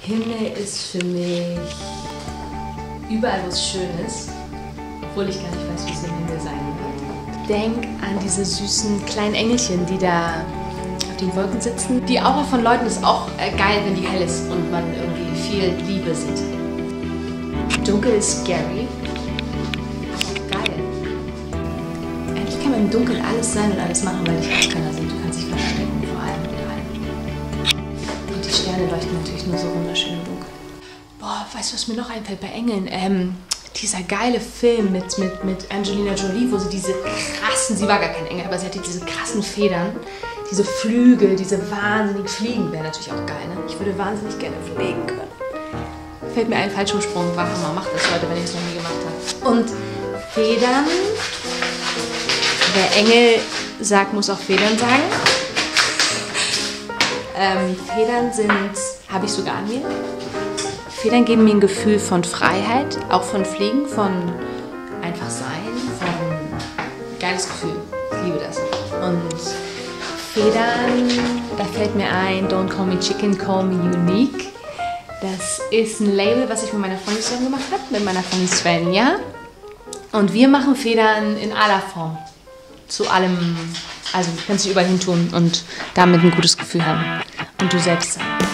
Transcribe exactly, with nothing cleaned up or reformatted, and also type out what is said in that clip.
Himmel ist für mich überall, wo es schön ist, obwohl ich gar nicht weiß, wie es im Himmel sein wird. Denk an diese süßen kleinen Engelchen, die da auf den Wolken sitzen. Die Aura von Leuten ist auch äh, geil, wenn die hell ist und man irgendwie viel Liebe sieht. Dunkel ist scary. Geil. Eigentlich kann man im Dunkeln alles sein und alles machen, weil dich auch keiner sieht. Du kannst dich verstecken vor allem und allem. Und die Sterne leuchten natürlich nur so wunderschön im Dunkeln. Boah, weißt du, was mir noch einfällt bei Engeln? Ähm, dieser geile Film mit, mit, mit Angelina Jolie, wo sie diese krassen, sie war gar kein Engel, aber sie hatte diese krassen Federn, diese Flügel, diese wahnsinnigen Fliegen, wäre natürlich auch geil, ne? Ich würde wahnsinnig gerne fliegen können. Fällt mir ein Fallschirmsprung, war Hammer, mach das heute, wenn ich es noch nie gemacht habe. Und Federn, wer Engel sagt, muss auch Federn sagen. Ähm, Federn sind, habe ich sogar an mir. Federn geben mir ein Gefühl von Freiheit, auch von Fliegen, von einfach sein, von geiles Gefühl. Ich liebe das. Und Federn, da fällt mir ein, Don't Call Me Chicken, Call Me Unique. Das ist ein Label, was ich mit meiner Freundin zusammen gemacht habe, mit meiner Freundin Svenja. Und wir machen Federn in aller Form. Zu allem, also du kannst dich überall hin tun und damit ein gutes Gefühl haben. Und du selbst sein.